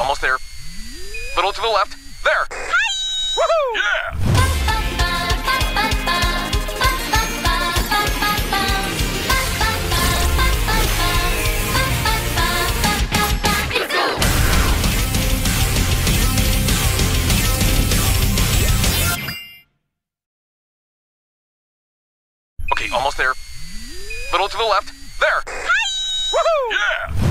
almost there. Little to the left. There. Woohoo! Yeah! Okay, almost there. Little to the left. There. Woohoo! Yeah!